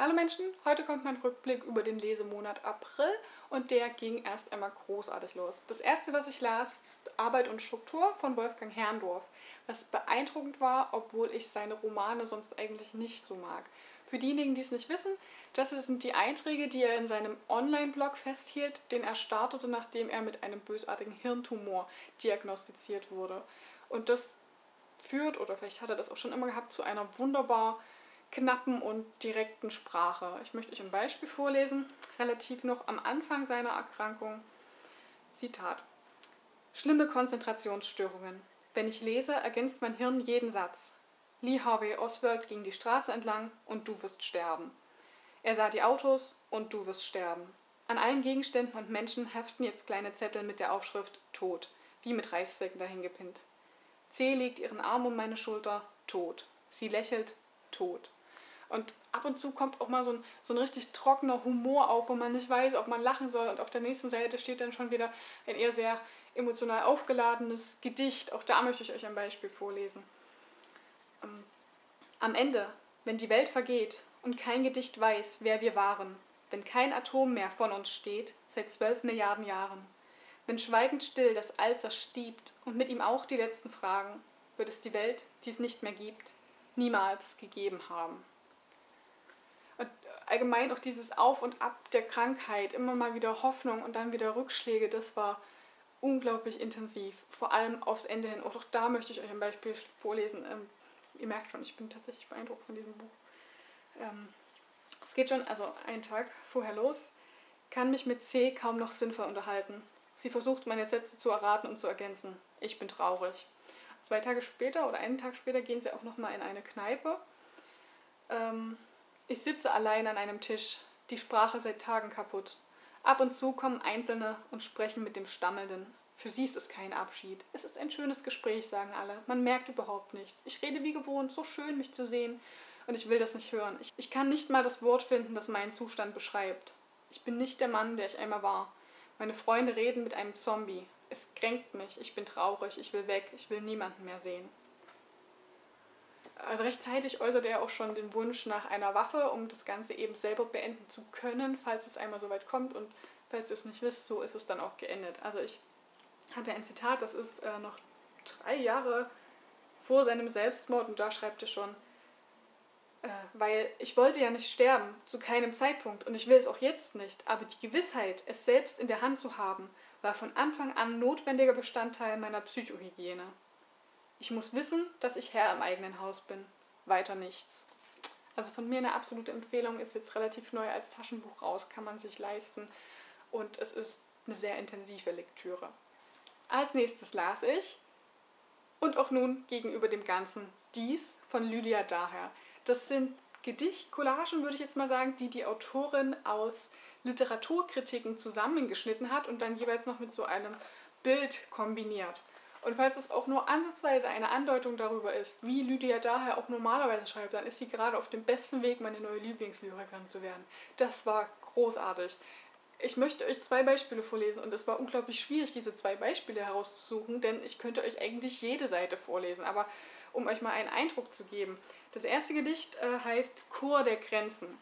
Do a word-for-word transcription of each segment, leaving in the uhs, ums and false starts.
Hallo Menschen, heute kommt mein Rückblick über den Lesemonat April und der ging erst einmal großartig los. Das erste, was ich las, ist Arbeit und Struktur von Wolfgang Herrndorf, was beeindruckend war, obwohl ich seine Romane sonst eigentlich nicht so mag. Für diejenigen, die es nicht wissen, das sind die Einträge, die er in seinem Online-Blog festhielt, den er startete, nachdem er mit einem bösartigen Hirntumor diagnostiziert wurde. Und das führt, oder vielleicht hat er das auch schon immer gehabt, zu einer wunderbar knappen und direkten Sprache. Ich möchte euch ein Beispiel vorlesen, relativ noch am Anfang seiner Erkrankung. Zitat: Schlimme Konzentrationsstörungen. Wenn ich lese, ergänzt mein Hirn jeden Satz. Lee Harvey Oswald ging die Straße entlang und du wirst sterben. Er sah die Autos und du wirst sterben. An allen Gegenständen und Menschen heften jetzt kleine Zettel mit der Aufschrift Tod, wie mit Reifsäcken dahingepinnt. C legt ihren Arm um meine Schulter, tot. Sie lächelt, tot. Und ab und zu kommt auch mal so ein, so ein richtig trockener Humor auf, wo man nicht weiß, ob man lachen soll. Und auf der nächsten Seite steht dann schon wieder ein eher sehr emotional aufgeladenes Gedicht. Auch da möchte ich euch ein Beispiel vorlesen. Ähm, Am Ende, wenn die Welt vergeht und kein Gedicht weiß, wer wir waren, wenn kein Atom mehr von uns steht, seit zwölf Milliarden Jahren, wenn schweigend still das All verstiebt und mit ihm auch die letzten Fragen, wird es die Welt, die es nicht mehr gibt, niemals gegeben haben. Und allgemein auch dieses Auf und Ab der Krankheit, immer mal wieder Hoffnung und dann wieder Rückschläge, das war unglaublich intensiv, vor allem aufs Ende hin. Auch da möchte ich euch ein Beispiel vorlesen. Ähm, ihr merkt schon, ich bin tatsächlich beeindruckt von diesem Buch. Ähm, es geht schon also einen Tag vorher los, kann mich mit C kaum noch sinnvoll unterhalten. Sie versucht, meine Sätze zu erraten und zu ergänzen. Ich bin traurig. Zwei Tage später oder einen Tag später gehen sie auch nochmal in eine Kneipe. Ähm, Ich sitze allein an einem Tisch, die Sprache seit Tagen kaputt. Ab und zu kommen Einzelne und sprechen mit dem Stammelnden. Für sie ist es kein Abschied. Es ist ein schönes Gespräch, sagen alle. Man merkt überhaupt nichts. Ich rede wie gewohnt, so schön, mich zu sehen. Und ich will das nicht hören. Ich, ich kann nicht mal das Wort finden, das meinen Zustand beschreibt. Ich bin nicht der Mann, der ich einmal war. Meine Freunde reden mit einem Zombie. Es kränkt mich. Ich bin traurig. Ich will weg. Ich will niemanden mehr sehen. Also rechtzeitig äußerte er auch schon den Wunsch nach einer Waffe, um das Ganze eben selber beenden zu können, falls es einmal so weit kommt. Und falls ihr es nicht wisst, so ist es dann auch geendet. Also ich hatte ein Zitat, das ist äh, noch drei Jahre vor seinem Selbstmord und da schreibt er schon, äh, weil ich wollte ja nicht sterben, zu keinem Zeitpunkt und ich will es auch jetzt nicht, aber die Gewissheit, es selbst in der Hand zu haben, war von Anfang an notwendiger Bestandteil meiner Psychohygiene. Ich muss wissen, dass ich Herr im eigenen Haus bin. Weiter nichts. Also von mir eine absolute Empfehlung, ist jetzt relativ neu als Taschenbuch raus, kann man sich leisten. Und es ist eine sehr intensive Lektüre. Als nächstes las ich, und auch nun gegenüber dem Ganzen, dies von Lydia Daher. Das sind Gedichtcollagen, würde ich jetzt mal sagen, die die Autorin aus Literaturkritiken zusammengeschnitten hat und dann jeweils noch mit so einem Bild kombiniert. Und falls es auch nur ansatzweise eine Andeutung darüber ist, wie Lydia Daher auch normalerweise schreibt, dann ist sie gerade auf dem besten Weg, meine neue Lieblingslyrikerin zu werden. Das war großartig. Ich möchte euch zwei Beispiele vorlesen und es war unglaublich schwierig, diese zwei Beispiele herauszusuchen, denn ich könnte euch eigentlich jede Seite vorlesen, aber um euch mal einen Eindruck zu geben. Das erste Gedicht äh, heißt Chor der Grenzen.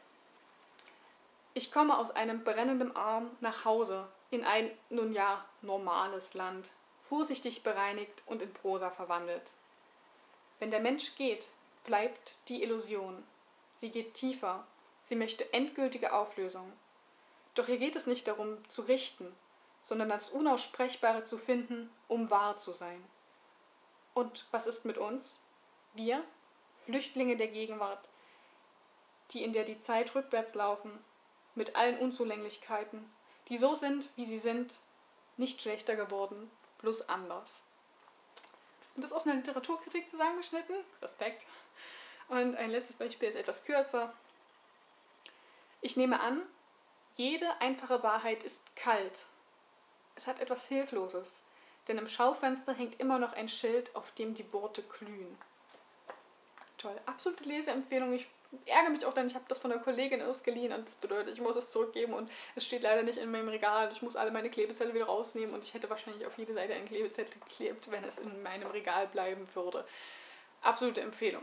Ich komme aus einem brennenden Arm nach Hause in ein, nun ja, normales Land, vorsichtig bereinigt und in Prosa verwandelt. Wenn der Mensch geht, bleibt die Illusion. Sie geht tiefer, sie möchte endgültige Auflösung. Doch hier geht es nicht darum, zu richten, sondern das Unaussprechbare zu finden, um wahr zu sein. Und was ist mit uns? Wir, Flüchtlinge der Gegenwart, die in der die Zeit rückwärts laufen, mit allen Unzulänglichkeiten, die so sind, wie sie sind, nicht schlechter geworden, bloß anders. Und das aus einer Literaturkritik zusammengeschnitten. Respekt. Und ein letztes Beispiel ist etwas kürzer. Ich nehme an, jede einfache Wahrheit ist kalt. Es hat etwas Hilfloses, denn im Schaufenster hängt immer noch ein Schild, auf dem die Worte glühen. Toll, absolute Leseempfehlung. Ich ärgere mich auch dann, ich habe das von einer Kollegin ausgeliehen und das bedeutet, ich muss es zurückgeben und es steht leider nicht in meinem Regal. Ich muss alle meine Klebezettel wieder rausnehmen und ich hätte wahrscheinlich auf jede Seite einen Klebezettel geklebt, wenn es in meinem Regal bleiben würde. Absolute Empfehlung.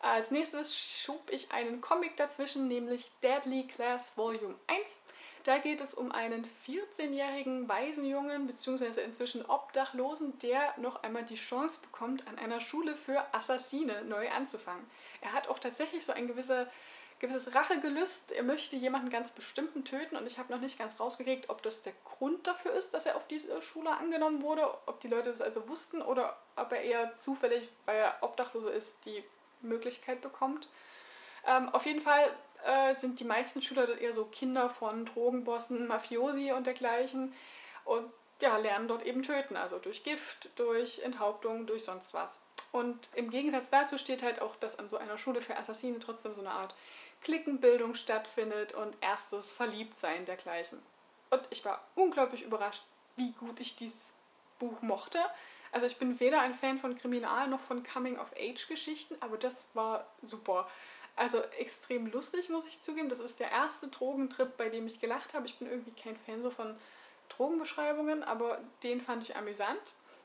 Als nächstes schob ich einen Comic dazwischen, nämlich Deadly Class Volume eins. Da geht es um einen vierzehnjährigen Waisenjungen bzw. inzwischen Obdachlosen, der noch einmal die Chance bekommt, an einer Schule für Assassine neu anzufangen. Er hat auch tatsächlich so ein gewisser, gewisses Rachegelüst. Er möchte jemanden ganz bestimmten töten und ich habe noch nicht ganz rausgekriegt, ob das der Grund dafür ist, dass er auf diese Schule angenommen wurde, ob die Leute das also wussten oder ob er eher zufällig, weil er Obdachlose ist, die Möglichkeit bekommt. Ähm, auf jeden Fall äh, sind die meisten Schüler eher so Kinder von Drogenbossen, Mafiosi und dergleichen und ja, lernen dort eben töten, also durch Gift, durch Enthauptung, durch sonst was. Und im Gegensatz dazu steht halt auch, dass an so einer Schule für Assassinen trotzdem so eine Art Cliquenbildung stattfindet und erstes Verliebtsein dergleichen. Und ich war unglaublich überrascht, wie gut ich dieses Buch mochte. Also ich bin weder ein Fan von Kriminal- noch von Coming-of-Age-Geschichten, aber das war super. Also extrem lustig, muss ich zugeben. Das ist der erste Drogentrip, bei dem ich gelacht habe. Ich bin irgendwie kein Fan so von Drogenbeschreibungen, aber den fand ich amüsant.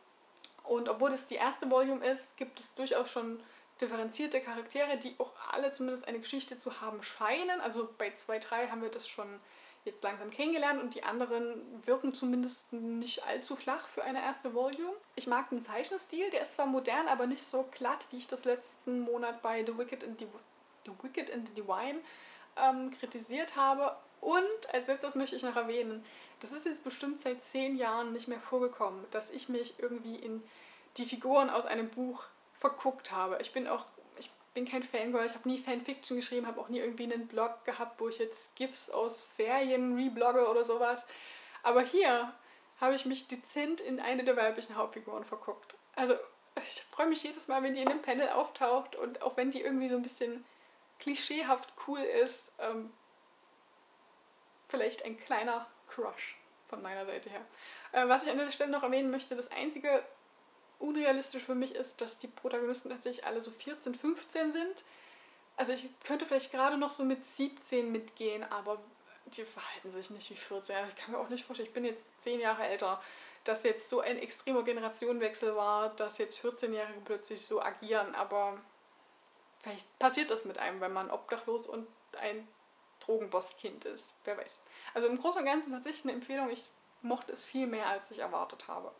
Und obwohl es die erste Volume ist, gibt es durchaus schon differenzierte Charaktere, die auch alle zumindest eine Geschichte zu haben scheinen. Also bei zwei, drei haben wir das schon jetzt langsam kennengelernt und die anderen wirken zumindest nicht allzu flach für eine erste Volume. Ich mag den Zeichenstil, der ist zwar modern, aber nicht so glatt, wie ich das letzten Monat bei The Wicked and the, the, Wicked and the Divine ähm, kritisiert habe. Und als letztes möchte ich noch erwähnen, das ist jetzt bestimmt seit zehn Jahren nicht mehr vorgekommen, dass ich mich irgendwie in die Figuren aus einem Buch verguckt habe. Ich bin auch ich bin kein Fangirl, ich habe nie Fanfiction geschrieben, habe auch nie irgendwie einen Blog gehabt, wo ich jetzt GIFs aus Serien reblogge oder sowas. Aber hier habe ich mich dezent in eine der weiblichen Hauptfiguren verguckt. Also ich freue mich jedes Mal, wenn die in einem Panel auftaucht und auch wenn die irgendwie so ein bisschen klischeehaft cool ist, ähm, vielleicht ein kleiner Crush von meiner Seite her. Äh, was ich an dieser Stelle noch erwähnen möchte, das einzige unrealistisch für mich ist, dass die Protagonisten tatsächlich alle so vierzehn, fünfzehn sind. Also ich könnte vielleicht gerade noch so mit siebzehn mitgehen, aber die verhalten sich nicht wie vierzehn. Ich kann mir auch nicht vorstellen, ich bin jetzt zehn Jahre älter, dass jetzt so ein extremer Generationenwechsel war, dass jetzt vierzehnjährige plötzlich so agieren, aber vielleicht passiert das mit einem, wenn man obdachlos und ein Drogenbosskind ist. Wer weiß. Also im Großen und Ganzen tatsächlich eine Empfehlung. Ich mochte es viel mehr, als ich erwartet habe.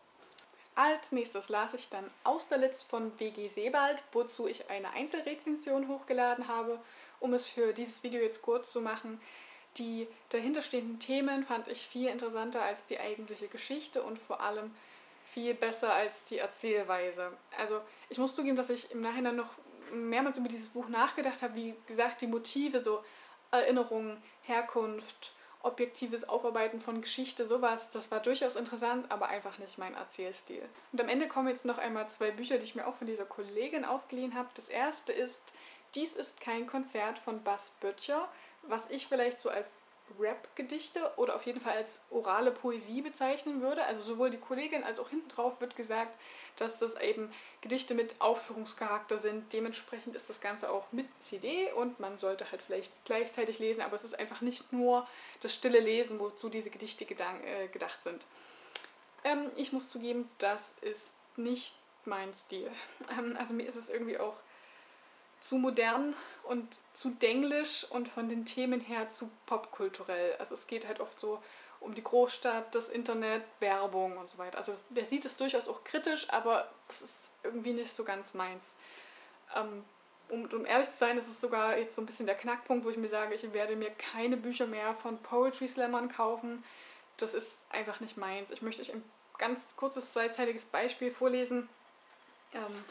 Als nächstes las ich dann Austerlitz von W G Sebald, wozu ich eine Einzelrezension hochgeladen habe, um es für dieses Video jetzt kurz zu machen. Die dahinterstehenden Themen fand ich viel interessanter als die eigentliche Geschichte und vor allem viel besser als die Erzählweise. Also ich muss zugeben, dass ich im Nachhinein noch mehrmals über dieses Buch nachgedacht habe. Wie gesagt, die Motive, so Erinnerungen, Herkunft, objektives Aufarbeiten von Geschichte, sowas, das war durchaus interessant, aber einfach nicht mein Erzählstil. Und am Ende kommen jetzt noch einmal zwei Bücher, die ich mir auch von dieser Kollegin ausgeliehen habe. Das erste ist Dies ist kein Konzert von Bas Böttcher, was ich vielleicht so als Rap-Gedichte oder auf jeden Fall als orale Poesie bezeichnen würde. Also sowohl die Kollegin als auch hinten drauf wird gesagt, dass das eben Gedichte mit Aufführungscharakter sind. Dementsprechend ist das Ganze auch mit C D und man sollte halt vielleicht gleichzeitig lesen, aber es ist einfach nicht nur das stille Lesen, wozu diese Gedichte gedank, äh, gedacht sind. Ähm, ich muss zugeben, das ist nicht mein Stil. Ähm, also mir ist es irgendwie auch zu modern und zu denglisch und von den Themen her zu popkulturell. Also es geht halt oft so um die Großstadt, das Internet, Werbung und so weiter. Also der sieht es durchaus auch kritisch, aber es ist irgendwie nicht so ganz meins. Ähm, um, um ehrlich zu sein, ist es sogar jetzt so ein bisschen der Knackpunkt, wo ich mir sage, ich werde mir keine Bücher mehr von Poetry Slammern kaufen. Das ist einfach nicht meins. Ich möchte euch ein ganz kurzes zweiteiliges Beispiel vorlesen, ähm,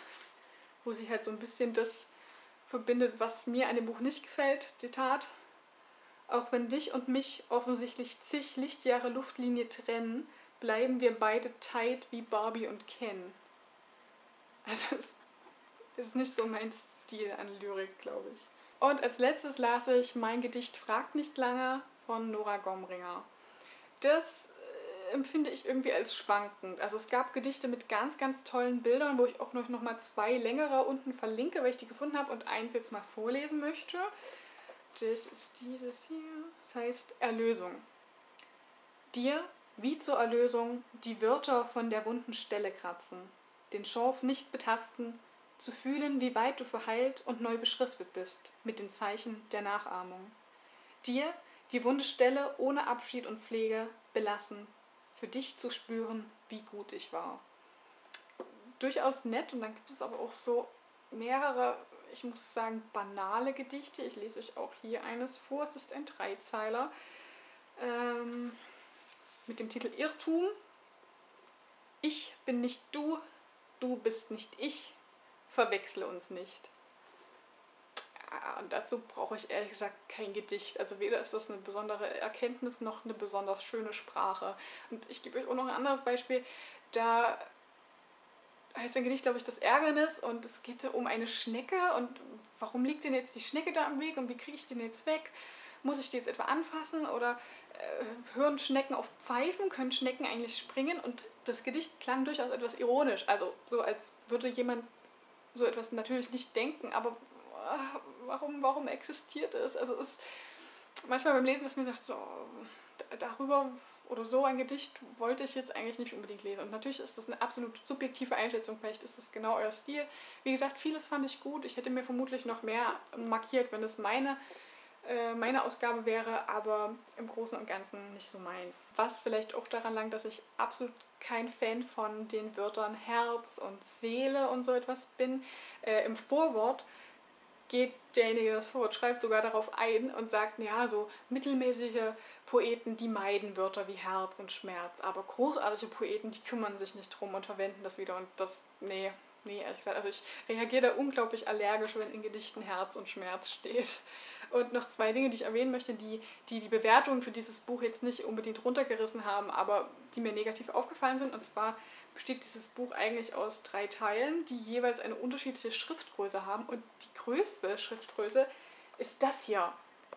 wo sich halt so ein bisschen das verbindet, was mir an dem Buch nicht gefällt. Zitat: Auch wenn dich und mich offensichtlich zig Lichtjahre Luftlinie trennen, bleiben wir beide tight wie Barbie und Ken. Also das ist nicht so mein Stil an Lyrik, glaube ich. Und als letztes las ich Mein Gedicht fragt nicht lange von Nora Gomringer. Das empfinde ich irgendwie als schwankend. Also es gab Gedichte mit ganz, ganz tollen Bildern, wo ich auch noch, noch mal zwei längere unten verlinke, weil ich die gefunden habe und eins jetzt mal vorlesen möchte. Das ist dieses hier. Das heißt Erlösung. Dir, wie zur Erlösung, die Wörter von der wunden Stelle kratzen, den Schorf nicht betasten, zu fühlen, wie weit du verheilt und neu beschriftet bist mit den Zeichen der Nachahmung. Dir die wunde Stelle ohne Abschied und Pflege belassen, für dich zu spüren, wie gut ich war. Durchaus nett, und dann gibt es aber auch so mehrere, ich muss sagen, banale Gedichte. Ich lese euch auch hier eines vor. Es ist ein Dreizeiler ähm, mit dem Titel Irrtum. Ich bin nicht du, du bist nicht ich, verwechsle uns nicht. Ja, und dazu brauche ich ehrlich gesagt kein Gedicht. Also weder ist das eine besondere Erkenntnis noch eine besonders schöne Sprache. Und ich gebe euch auch noch ein anderes Beispiel. Da heißt ein Gedicht, glaube ich, das Ärgernis, und es geht um eine Schnecke und warum liegt denn jetzt die Schnecke da am Weg und wie kriege ich den jetzt weg? Muss ich die jetzt etwa anfassen oder äh, hören Schnecken auf Pfeifen? Können Schnecken eigentlich springen? Und das Gedicht klang durchaus etwas ironisch, also so als würde jemand so etwas natürlich nicht denken, aber äh, warum, warum existiert es? Also es ist manchmal beim Lesen, dass mir sagt, so darüber oder so ein Gedicht wollte ich jetzt eigentlich nicht unbedingt lesen. Und natürlich ist das eine absolut subjektive Einschätzung, vielleicht ist das genau euer Stil. Wie gesagt, vieles fand ich gut. Ich hätte mir vermutlich noch mehr markiert, wenn es meine, äh, meine Ausgabe wäre, aber im Großen und Ganzen nicht so meins. Was vielleicht auch daran lag, dass ich absolut kein Fan von den Wörtern Herz und Seele und so etwas bin. Äh, im Vorwort geht derjenige, der das Vorwort schreibt, sogar darauf ein und sagt, ja, so mittelmäßige Poeten, die meiden Wörter wie Herz und Schmerz, aber großartige Poeten, die kümmern sich nicht drum und verwenden das wieder, und das, nee, nee, ehrlich gesagt, also ich reagiere da unglaublich allergisch, wenn in Gedichten Herz und Schmerz steht. Und noch zwei Dinge, die ich erwähnen möchte, die die, die Bewertungen für dieses Buch jetzt nicht unbedingt runtergerissen haben, aber die mir negativ aufgefallen sind, und zwar besteht dieses Buch eigentlich aus drei Teilen, die jeweils eine unterschiedliche Schriftgröße haben, und die größte Schriftgröße ist das hier.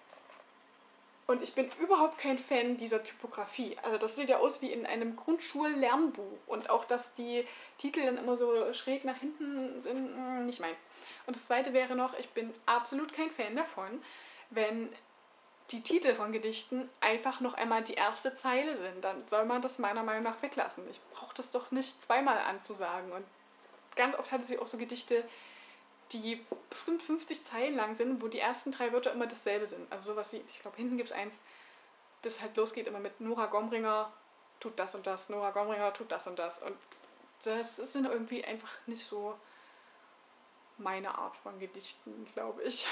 Und ich bin überhaupt kein Fan dieser Typografie. Also das sieht ja aus wie in einem Grundschullernbuch, und auch, dass die Titel dann immer so schräg nach hinten sind, nicht meins. Und das zweite wäre noch, ich bin absolut kein Fan davon, wenn die Titel von Gedichten einfach noch einmal die erste Zeile sind. Dann soll man das meiner Meinung nach weglassen. Ich brauche das doch nicht zweimal anzusagen. Und ganz oft hatte sie auch so Gedichte, die bestimmt fünfzig Zeilen lang sind, wo die ersten drei Wörter immer dasselbe sind. Also sowas wie, ich glaube, hinten gibt es eins, das halt losgeht immer mit Nora Gomringer tut das und das, Nora Gomringer tut das und das. Und das sind irgendwie einfach nicht so meine Art von Gedichten, glaube ich.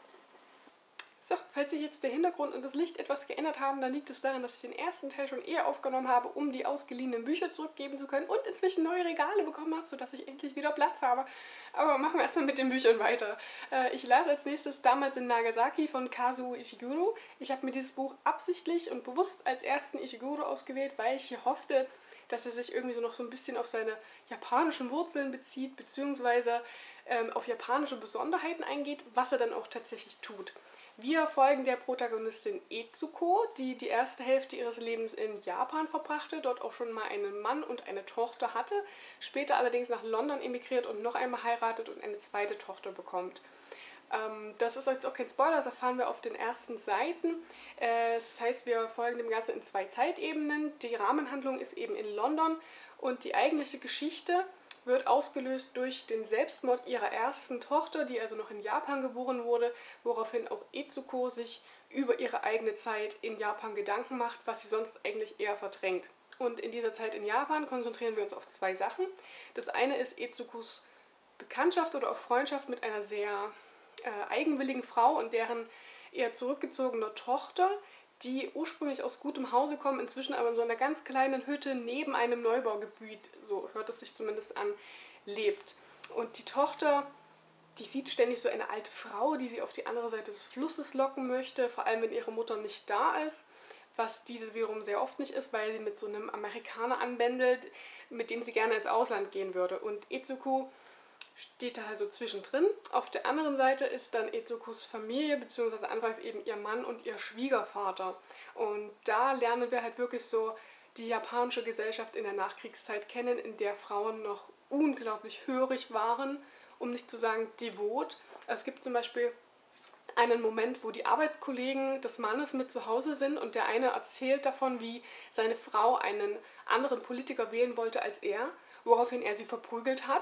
So, falls sich jetzt der Hintergrund und das Licht etwas geändert haben, dann liegt es daran, dass ich den ersten Teil schon eher aufgenommen habe, um die ausgeliehenen Bücher zurückgeben zu können und inzwischen neue Regale bekommen habe, sodass ich endlich wieder Platz habe. Aber machen wir erstmal mit den Büchern weiter. Äh, ich las als nächstes Damals in Nagasaki von Kazuo Ishiguro. Ich habe mir dieses Buch absichtlich und bewusst als ersten Ishiguro ausgewählt, weil ich hier hoffte, dass er sich irgendwie so noch so ein bisschen auf seine japanischen Wurzeln bezieht, beziehungsweise ähm, auf japanische Besonderheiten eingeht, was er dann auch tatsächlich tut. Wir folgen der Protagonistin Etsuko, die die erste Hälfte ihres Lebens in Japan verbrachte, dort auch schon mal einen Mann und eine Tochter hatte, später allerdings nach London emigriert und noch einmal heiratet und eine zweite Tochter bekommt. Ähm, das ist jetzt auch kein Spoiler, das erfahren wir auf den ersten Seiten. Äh, das heißt, wir folgen dem Ganzen in zwei Zeitebenen. Die Rahmenhandlung ist eben in London, und die eigentliche Geschichte wird ausgelöst durch den Selbstmord ihrer ersten Tochter, die also noch in Japan geboren wurde, woraufhin auch Etsuko sich über ihre eigene Zeit in Japan Gedanken macht, was sie sonst eigentlich eher verdrängt. Und in dieser Zeit in Japan konzentrieren wir uns auf zwei Sachen. Das eine ist Etsukos Bekanntschaft oder auch Freundschaft mit einer sehr äh, eigenwilligen Frau und deren eher zurückgezogener Tochter, die ursprünglich aus gutem Hause kommen, inzwischen aber in so einer ganz kleinen Hütte neben einem Neubaugebiet, so hört es sich zumindest an, lebt. Und die Tochter, die sieht ständig so eine alte Frau, die sie auf die andere Seite des Flusses locken möchte, vor allem wenn ihre Mutter nicht da ist, was diese wiederum sehr oft nicht ist, weil sie mit so einem Amerikaner anbändelt, mit dem sie gerne ins Ausland gehen würde. Und Etsuko steht da also zwischendrin. Auf der anderen Seite ist dann Etsukos Familie, beziehungsweise anfangs eben ihr Mann und ihr Schwiegervater. Und da lernen wir halt wirklich so die japanische Gesellschaft in der Nachkriegszeit kennen, in der Frauen noch unglaublich hörig waren, um nicht zu sagen devot. Es gibt zum Beispiel einen Moment, wo die Arbeitskollegen des Mannes mit zu Hause sind und der eine erzählt davon, wie seine Frau einen anderen Politiker wählen wollte als er, woraufhin er sie verprügelt hat.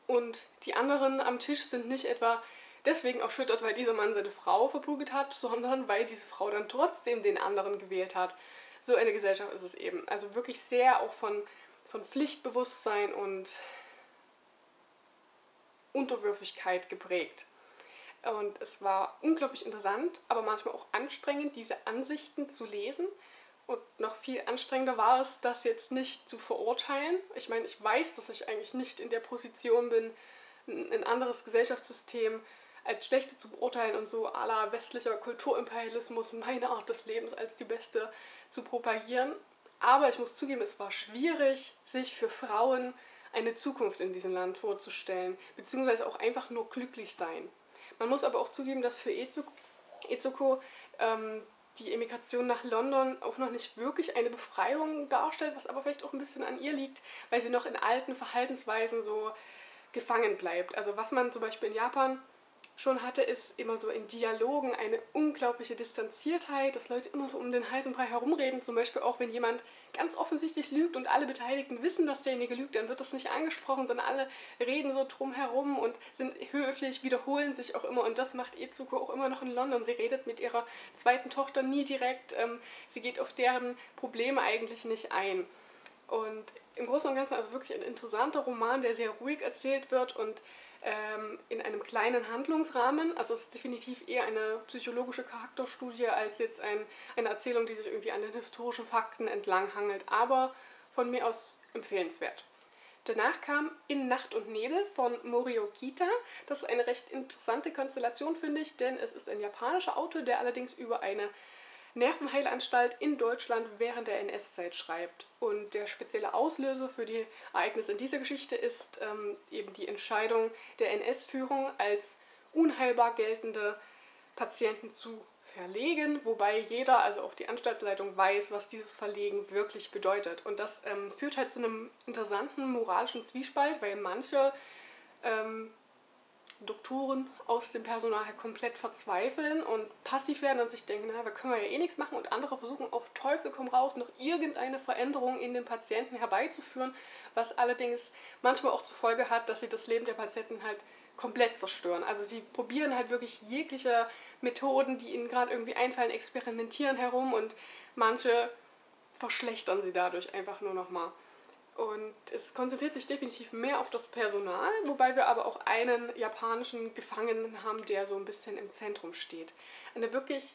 Und die anderen am Tisch sind nicht etwa deswegen erschüttert, weil dieser Mann seine Frau verprügelt hat, sondern weil diese Frau dann trotzdem den anderen gewählt hat. So eine Gesellschaft ist es eben. Also wirklich sehr auch von, von Pflichtbewusstsein und Unterwürfigkeit geprägt. Und es war unglaublich interessant, aber manchmal auch anstrengend, diese Ansichten zu lesen. Und noch viel anstrengender war es, das jetzt nicht zu verurteilen. Ich meine, ich weiß, dass ich eigentlich nicht in der Position bin, ein anderes Gesellschaftssystem als schlechte zu beurteilen und so à la westlicher Kulturimperialismus meine Art des Lebens als die beste zu propagieren. Aber ich muss zugeben, es war schwierig, sich für Frauen eine Zukunft in diesem Land vorzustellen, beziehungsweise auch einfach nur glücklich sein. Man muss aber auch zugeben, dass für Ezuko, Ezuko ähm, die Emigration nach London auch noch nicht wirklich eine Befreiung darstellt, was aber vielleicht auch ein bisschen an ihr liegt, weil sie noch in alten Verhaltensweisen so gefangen bleibt. Also was man zum Beispiel in Japan schon hatte, ist immer so in Dialogen eine unglaubliche Distanziertheit, dass Leute immer so um den heißen Brei herumreden, zum Beispiel auch wenn jemand ganz offensichtlich lügt und alle Beteiligten wissen, dass derjenige lügt, dann wird das nicht angesprochen, sondern alle reden so drum herum und sind höflich, wiederholen sich auch immer und das macht Ezuko auch immer noch in London. Sie redet mit ihrer zweiten Tochter nie direkt, ähm, sie geht auf deren Probleme eigentlich nicht ein. Und im Großen und Ganzen also wirklich ein interessanter Roman, der sehr ruhig erzählt wird und ähm, in einem kleinen Handlungsrahmen. Also es ist definitiv eher eine psychologische Charakterstudie als jetzt ein, eine Erzählung, die sich irgendwie an den historischen Fakten entlanghangelt. Aber von mir aus empfehlenswert. Danach kam In Nacht und Nebel von Morio Kita. Das ist eine recht interessante Konstellation, finde ich, denn es ist ein japanischer Autor, der allerdings über eine Nervenheilanstalt in Deutschland während der N S-Zeit schreibt. Und der spezielle Auslöser für die Ereignisse in dieser Geschichte ist ähm, eben die Entscheidung der N S-Führung, als unheilbar geltende Patienten zu verlegen, wobei jeder, also auch die Anstaltsleitung, weiß, was dieses Verlegen wirklich bedeutet. Und das ähm, führt halt zu einem interessanten moralischen Zwiespalt, weil manche ähm, Doktoren aus dem Personal halt komplett verzweifeln und passiv werden und sich denken, na, da können wir ja eh nichts machen, und andere versuchen auf Teufel komm raus noch irgendeine Veränderung in den Patienten herbeizuführen, was allerdings manchmal auch zur Folge hat, dass sie das Leben der Patienten halt komplett zerstören. Also sie probieren halt wirklich jegliche Methoden, die ihnen gerade irgendwie einfallen, experimentieren herum und manche verschlechtern sie dadurch einfach nur noch mal. Und es konzentriert sich definitiv mehr auf das Personal, wobei wir aber auch einen japanischen Gefangenen haben, der so ein bisschen im Zentrum steht. Eine wirklich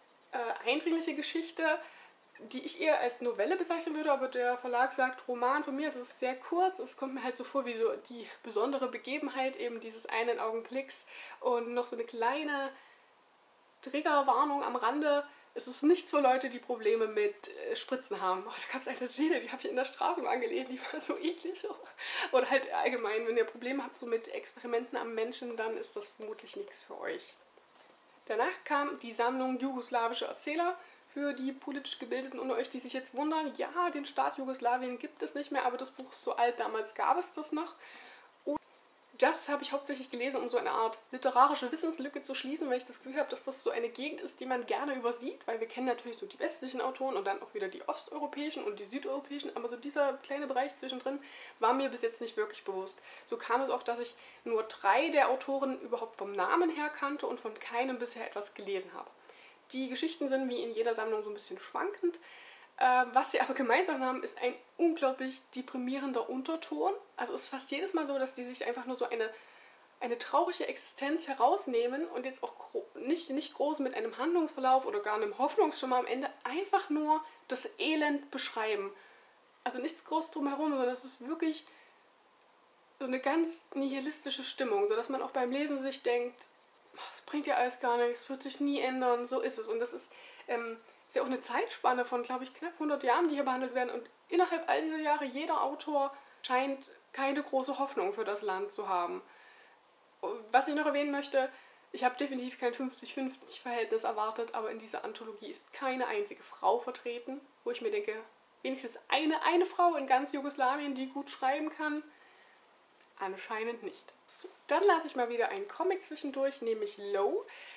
äh, eindringliche Geschichte, die ich eher als Novelle bezeichnen würde, aber der Verlag sagt Roman. Von mir ist es sehr kurz, es kommt mir halt so vor wie so die besondere Begebenheit eben dieses einen Augenblicks und noch so eine kleine Triggerwarnung am Rande. Es ist nicht für Leute, die Probleme mit äh, Spritzen haben. Oh, da gab es eine Szene, die habe ich in der Straßenbahn gelesen, die war so eklig. Oder halt allgemein, wenn ihr Probleme habt so mit Experimenten am Menschen, dann ist das vermutlich nichts für euch. Danach kam die Sammlung Jugoslawische Erzähler. Für die politisch Gebildeten unter euch, die sich jetzt wundern, ja, den Staat Jugoslawien gibt es nicht mehr, aber das Buch ist so alt, damals gab es das noch. Das habe ich hauptsächlich gelesen, um so eine Art literarische Wissenslücke zu schließen, weil ich das Gefühl habe, dass das so eine Gegend ist, die man gerne übersieht, weil wir kennen natürlich so die westlichen Autoren und dann auch wieder die osteuropäischen und die südeuropäischen, aber so dieser kleine Bereich zwischendrin war mir bis jetzt nicht wirklich bewusst. So kam es auch, dass ich nur drei der Autoren überhaupt vom Namen her kannte und von keinem bisher etwas gelesen habe. Die Geschichten sind wie in jeder Sammlung so ein bisschen schwankend. Äh, was sie aber gemeinsam haben, ist ein unglaublich deprimierender Unterton. Also es ist fast jedes Mal so, dass die sich einfach nur so eine, eine traurige Existenz herausnehmen und jetzt auch nicht, nicht groß mit einem Handlungsverlauf oder gar einem Hoffnungsschimmer am Ende einfach nur das Elend beschreiben. Also nichts groß drumherum, sondern es ist wirklich so eine ganz nihilistische Stimmung, sodass man auch beim Lesen sich denkt, es bringt ja alles gar nichts, es wird sich nie ändern, so ist es. Und das ist, ähm, ist ja auch eine Zeitspanne von, glaube ich, knapp hundert Jahren, die hier behandelt werden. Und innerhalb all dieser Jahre, jeder Autor scheint keine große Hoffnung für das Land zu haben. Was ich noch erwähnen möchte, ich habe definitiv kein fünfzig fünfzig Verhältnis erwartet, aber in dieser Anthologie ist keine einzige Frau vertreten, wo ich mir denke, wenigstens eine, eine Frau in ganz Jugoslawien, die gut schreiben kann. Anscheinend nicht. So, dann lasse ich mal wieder einen Comic zwischendurch, nämlich Low.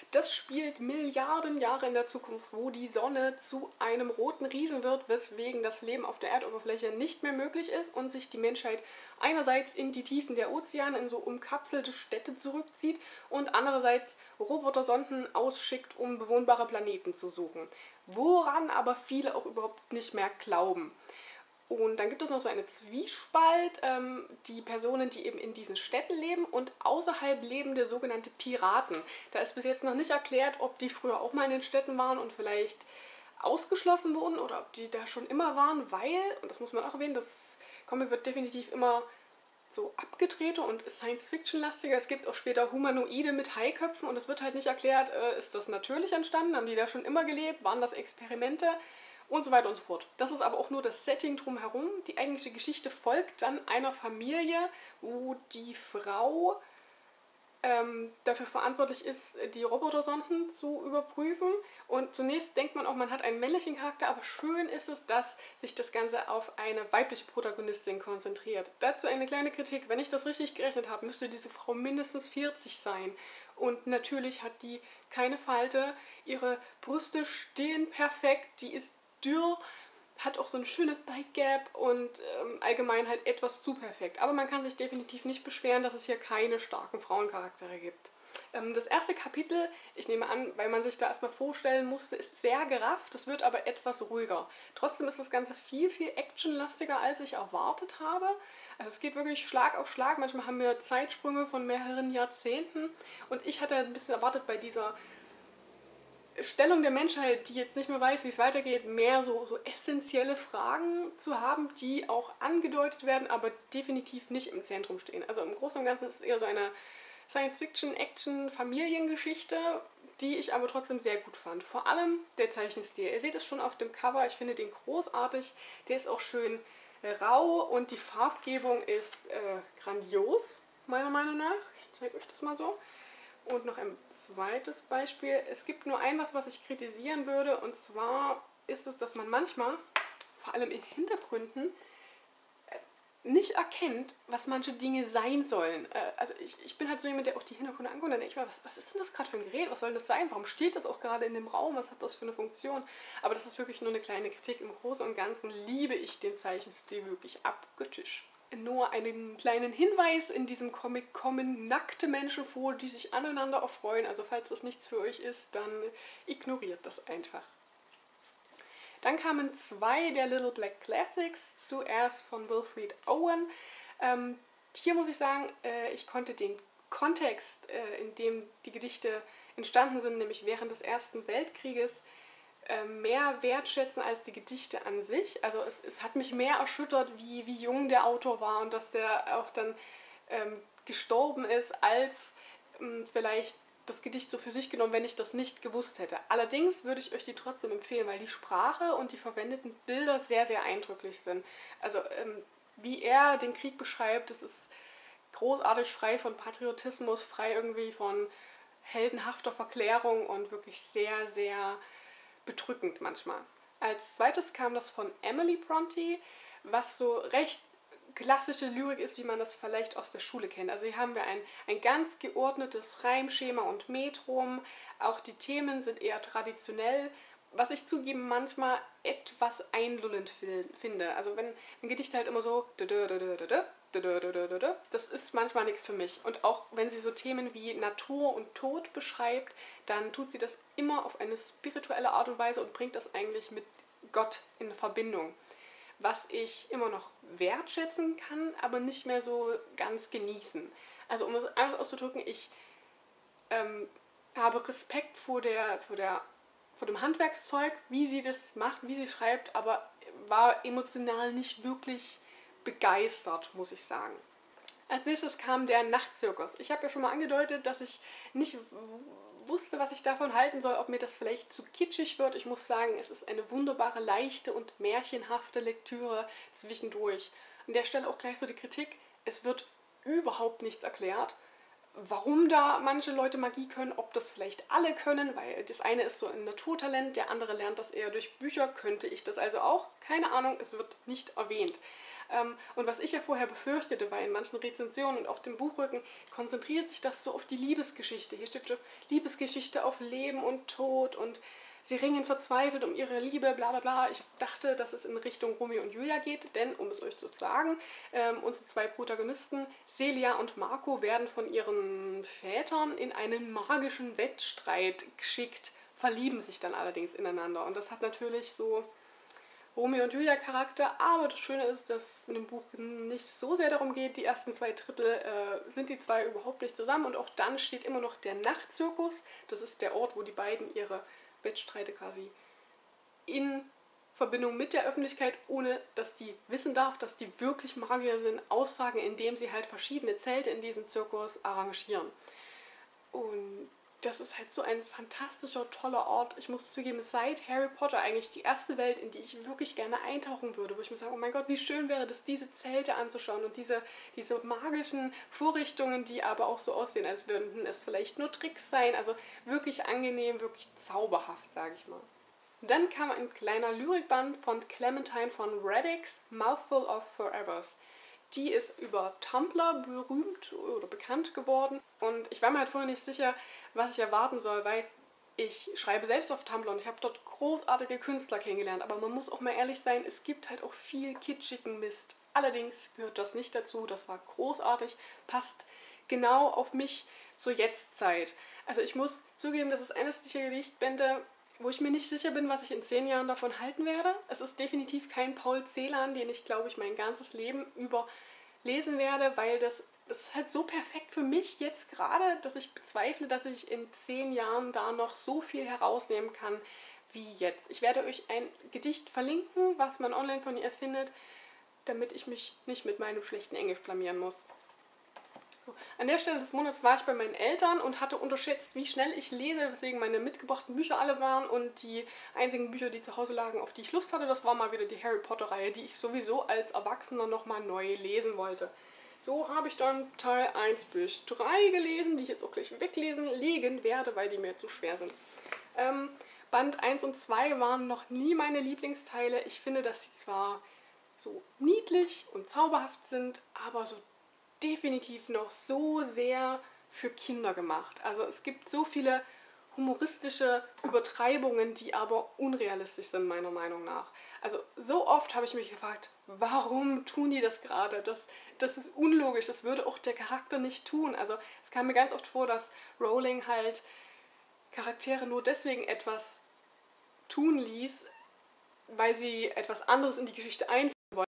Das spielt Milliarden Jahre in der Zukunft, wo die Sonne zu einem roten Riesen wird, weswegen das Leben auf der Erdoberfläche nicht mehr möglich ist und sich die Menschheit einerseits in die Tiefen der Ozeane, in so umkapselte Städte zurückzieht und andererseits Robotersonden ausschickt, um bewohnbare Planeten zu suchen. Woran aber viele auch überhaupt nicht mehr glauben. Und dann gibt es noch so eine Zwiespalt, ähm, die Personen, die eben in diesen Städten leben und außerhalb lebende sogenannte Piraten. Da ist bis jetzt noch nicht erklärt, ob die früher auch mal in den Städten waren und vielleicht ausgeschlossen wurden oder ob die da schon immer waren, weil, und das muss man auch erwähnen, das Comic wird definitiv immer so abgedrehter und ist Science-Fiction-lastiger. Es gibt auch später Humanoide mit Haiköpfen und es wird halt nicht erklärt, äh, ist das natürlich entstanden, haben die da schon immer gelebt, waren das Experimente? Und so weiter und so fort. Das ist aber auch nur das Setting drumherum. Die eigentliche Geschichte folgt dann einer Familie, wo die Frau ähm, dafür verantwortlich ist, die Robotersonden zu überprüfen. Und zunächst denkt man auch, man hat einen männlichen Charakter, aber schön ist es, dass sich das Ganze auf eine weibliche Protagonistin konzentriert. Dazu eine kleine Kritik. Wenn ich das richtig gerechnet habe, müsste diese Frau mindestens vierzig sein. Und natürlich hat die keine Falte, ihre Brüste stehen perfekt, die ist dürr, hat auch so eine schöne Thigh Gap und ähm, allgemein halt etwas zu perfekt. Aber man kann sich definitiv nicht beschweren, dass es hier keine starken Frauencharaktere gibt. Ähm, das erste Kapitel, ich nehme an, weil man sich da erstmal vorstellen musste, ist sehr gerafft, es wird aber etwas ruhiger. Trotzdem ist das Ganze viel, viel actionlastiger, als ich erwartet habe. Also es geht wirklich Schlag auf Schlag, manchmal haben wir Zeitsprünge von mehreren Jahrzehnten und ich hatte ein bisschen erwartet bei dieser Stellung der Menschheit, die jetzt nicht mehr weiß, wie es weitergeht, mehr so, so essentielle Fragen zu haben, die auch angedeutet werden, aber definitiv nicht im Zentrum stehen. Also im Großen und Ganzen ist es eher so eine Science-Fiction-Action-Familiengeschichte, die ich aber trotzdem sehr gut fand. Vor allem der Zeichenstil. Ihr seht es schon auf dem Cover, ich finde den großartig. Der ist auch schön rau und die Farbgebung ist äh, grandios, meiner Meinung nach. Ich zeige euch das mal so. Und noch ein zweites Beispiel. Es gibt nur ein was, was ich kritisieren würde, und zwar ist es, dass man manchmal, vor allem in Hintergründen, nicht erkennt, was manche Dinge sein sollen. Also ich, ich bin halt so jemand, der auch die Hintergründe anguckt und dann denke ich mir, was, was ist denn das gerade für ein Gerät? Was soll das sein? Warum steht das auch gerade in dem Raum? Was hat das für eine Funktion? Aber das ist wirklich nur eine kleine Kritik. Im Großen und Ganzen liebe ich den Zeichenstil wirklich abgetischt. Nur einen kleinen Hinweis, in diesem Comic kommen nackte Menschen vor, die sich aneinander erfreuen. Also falls das nichts für euch ist, dann ignoriert das einfach. Dann kamen zwei der Little Black Classics, zuerst von Wilfred Owen. Ähm, hier muss ich sagen, äh, ich konnte den Kontext, äh, in dem die Gedichte entstanden sind, nämlich während des Ersten Weltkrieges, mehr wertschätzen als die Gedichte an sich. Also es, es hat mich mehr erschüttert, wie, wie jung der Autor war und dass der auch dann ähm, gestorben ist, als ähm, vielleicht das Gedicht so für sich genommen, wenn ich das nicht gewusst hätte. Allerdings würde ich euch die trotzdem empfehlen, weil die Sprache und die verwendeten Bilder sehr, sehr eindrücklich sind. Also ähm, wie er den Krieg beschreibt, das ist großartig, frei von Patriotismus, frei irgendwie von heldenhafter Verklärung und wirklich sehr, sehr bedrückend manchmal. Als zweites kam das von Emily Bronte, was so recht klassische Lyrik ist, wie man das vielleicht aus der Schule kennt. Also hier haben wir ein, ein ganz geordnetes Reimschema und Metrum. Auch die Themen sind eher traditionell, was ich zugeben manchmal etwas einlullend finde. Also wenn ein Gedicht halt immer so das ist manchmal nichts für mich. Und auch wenn sie so Themen wie Natur und Tod beschreibt, dann tut sie das immer auf eine spirituelle Art und Weise und bringt das eigentlich mit Gott in Verbindung. Was ich immer noch wertschätzen kann, aber nicht mehr so ganz genießen. Also um es einfach auszudrücken, ich ähm, habe Respekt vor, der, vor, der, vor dem Handwerkszeug, wie sie das macht, wie sie schreibt, aber war emotional nicht wirklich begeistert, muss ich sagen. Als nächstes kam der Nachtzirkus. Ich habe ja schon mal angedeutet, dass ich nicht wusste, was ich davon halten soll, ob mir das vielleicht zu kitschig wird. Ich muss sagen, es ist eine wunderbare, leichte und märchenhafte Lektüre zwischendurch. An der Stelle auch gleich so die Kritik, es wird überhaupt nichts erklärt, warum da manche Leute Magie können, ob das vielleicht alle können, weil das eine ist so ein Naturtalent, der andere lernt das eher durch Bücher, könnte ich das also auch? Keine Ahnung, es wird nicht erwähnt. Ähm, und was ich ja vorher befürchtete, weil in manchen Rezensionen und auf dem Buchrücken konzentriert sich das so auf die Liebesgeschichte. Hier steht schon Liebesgeschichte auf Leben und Tod und sie ringen verzweifelt um ihre Liebe, bla bla bla. Ich dachte, dass es in Richtung Romeo und Julia geht, denn, um es euch zu sagen, ähm, unsere zwei Protagonisten, Celia und Marco, werden von ihren Vätern in einen magischen Wettstreit geschickt, verlieben sich dann allerdings ineinander. Und das hat natürlich so Romeo und Julia Charakter, aber das Schöne ist, dass in dem Buch nicht so sehr darum geht, die ersten zwei Drittel äh, sind die zwei überhaupt nicht zusammen und auch dann steht immer noch der Nachtzirkus, das ist der Ort, wo die beiden ihre Wettstreite quasi in Verbindung mit der Öffentlichkeit, ohne dass die wissen darf, dass die wirklich Magier sind, aussagen, indem sie halt verschiedene Zelte in diesem Zirkus arrangieren. Und das ist halt so ein fantastischer, toller Ort. Ich muss zugeben, seit Harry Potter eigentlich die erste Welt, in die ich wirklich gerne eintauchen würde, wo ich mir sage, oh mein Gott, wie schön wäre das, diese Zelte anzuschauen und diese, diese magischen Vorrichtungen, die aber auch so aussehen, als würden es vielleicht nur Tricks sein. Also wirklich angenehm, wirklich zauberhaft, sage ich mal. Dann kam ein kleiner Lyrikband von Clementine von Reddix, Mouthful of Forevers. Die ist über Tumblr berühmt oder bekannt geworden und ich war mir halt vorher nicht sicher, was ich erwarten soll, weil ich schreibe selbst auf Tumblr und ich habe dort großartige Künstler kennengelernt, aber man muss auch mal ehrlich sein, es gibt halt auch viel kitschigen Mist. Allerdings gehört das nicht dazu, das war großartig, passt genau auf mich zur Jetztzeit. Also ich muss zugeben, das ist eines dieser Gedichtbände, wo ich mir nicht sicher bin, was ich in zehn Jahren davon halten werde. Es ist definitiv kein Paul Celan, den ich, glaube ich, mein ganzes Leben über lesen werde, weil das, das ist halt so perfekt für mich jetzt gerade, dass ich bezweifle, dass ich in zehn Jahren da noch so viel herausnehmen kann wie jetzt. Ich werde euch ein Gedicht verlinken, was man online von ihr findet, damit ich mich nicht mit meinem schlechten Englisch blamieren muss. So, an der Stelle des Monats war ich bei meinen Eltern und hatte unterschätzt, wie schnell ich lese, weswegen meine mitgebrachten Bücher alle waren und die einzigen Bücher, die zu Hause lagen, auf die ich Lust hatte, das war mal wieder die Harry Potter-Reihe, die ich sowieso als Erwachsener nochmal neu lesen wollte. So habe ich dann Teil eins bis drei gelesen, die ich jetzt auch gleich weglesen, legen werde, weil die mir zu schwer sind. Ähm, Band eins und zwei waren noch nie meine Lieblingsteile. Ich finde, dass sie zwar so niedlich und zauberhaft sind, aber so definitiv noch so sehr für Kinder gemacht. Also es gibt so viele humoristische Übertreibungen, die aber unrealistisch sind, meiner Meinung nach. Also so oft habe ich mich gefragt, warum tun die das gerade? Das, das ist unlogisch, das würde auch der Charakter nicht tun. Also es kam mir ganz oft vor, dass Rowling halt Charaktere nur deswegen etwas tun ließ, weil sie etwas anderes in die Geschichte einführen wollte.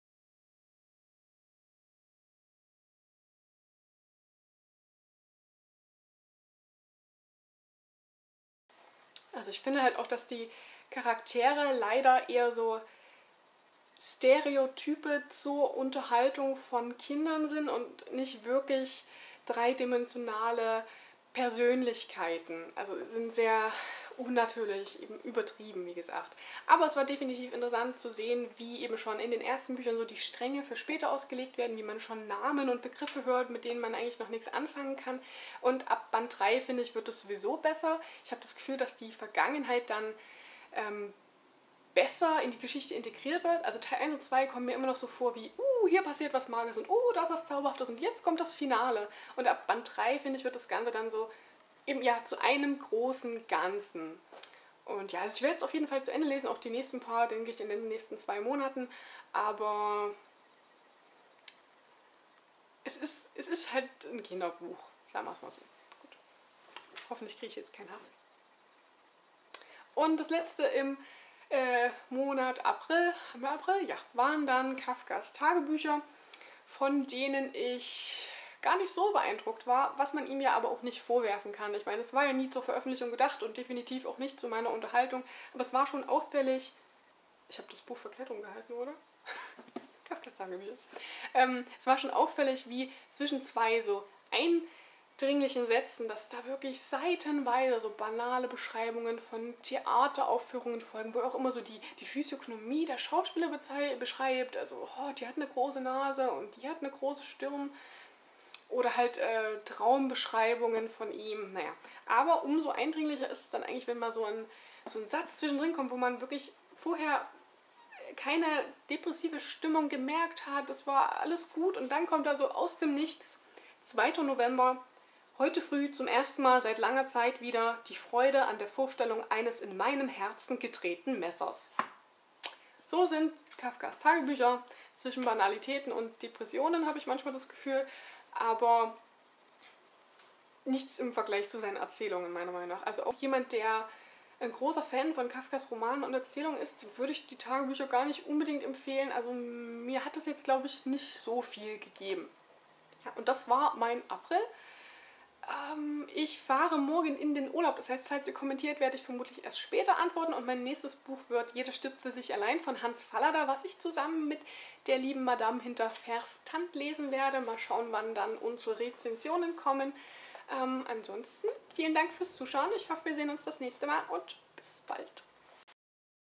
Also ich finde halt auch, dass die Charaktere leider eher so Stereotype zur Unterhaltung von Kindern sind und nicht wirklich dreidimensionale Persönlichkeiten. Also sind sehr unnatürlich, eben übertrieben, wie gesagt. Aber es war definitiv interessant zu sehen, wie eben schon in den ersten Büchern so die Stränge für später ausgelegt werden, wie man schon Namen und Begriffe hört, mit denen man eigentlich noch nichts anfangen kann. Und ab Band drei, finde ich, wird es sowieso besser. Ich habe das Gefühl, dass die Vergangenheit dann ähm, besser in die Geschichte integriert wird. Also Teil eins und zwei kommen mir immer noch so vor wie, uh, hier passiert was Magisches und uh, da ist was Zauberhaftes und jetzt kommt das Finale. Und ab Band drei, finde ich, wird das Ganze dann so eben, ja, zu einem großen Ganzen. Und ja, also ich werde es auf jeden Fall zu Ende lesen, auch die nächsten paar, denke ich, in den nächsten zwei Monaten. Aber es ist, es ist halt ein Kinderbuch, sagen wir es mal so. Gut. Hoffentlich kriege ich jetzt keinen Hass. Und das letzte im äh, Monat April, haben wir April? Ja, waren dann Kafkas Tagebücher, von denen ich gar nicht so beeindruckt war, was man ihm ja aber auch nicht vorwerfen kann. Ich meine, es war ja nie zur Veröffentlichung gedacht und definitiv auch nicht zu meiner Unterhaltung, aber es war schon auffällig. Ich habe das Buch verkehrt umgehalten, oder? Kafkas Tagebücher. Ähm, es war schon auffällig, wie zwischen zwei so eindringlichen Sätzen, dass da wirklich seitenweise so banale Beschreibungen von Theateraufführungen folgen, wo auch immer so die, die Physiognomie der Schauspieler beschreibt. Also, oh, die hat eine große Nase und die hat eine große Stirn. Oder halt äh, Traumbeschreibungen von ihm. Naja, aber umso eindringlicher ist es dann eigentlich, wenn mal so ein, so ein Satz zwischendrin kommt, wo man wirklich vorher keine depressive Stimmung gemerkt hat. Das war alles gut und dann kommt da so aus dem Nichts, zweiter November, heute früh zum ersten Mal seit langer Zeit wieder die Freude an der Vorstellung eines in meinem Herzen gedrehten Messers. So sind Kafkas Tagebücher zwischen Banalitäten und Depressionen, habe ich manchmal das Gefühl, aber nichts im Vergleich zu seinen Erzählungen, meiner Meinung nach. Also auch jemand, der ein großer Fan von Kafkas Romanen und Erzählungen ist, würde ich die Tagebücher gar nicht unbedingt empfehlen. Also mir hat es jetzt, glaube ich, nicht so viel gegeben. Ja, und das war mein April. Ähm, ich fahre morgen in den Urlaub. Das heißt, falls ihr kommentiert, werde ich vermutlich erst später antworten. Und mein nächstes Buch wird Jeder stirbt für sich allein von Hans Fallada, was ich zusammen mit der lieben Madame hinter Verstand lesen werde. Mal schauen, wann dann unsere Rezensionen kommen. Ähm, ansonsten vielen Dank fürs Zuschauen. Ich hoffe, wir sehen uns das nächste Mal und bis bald.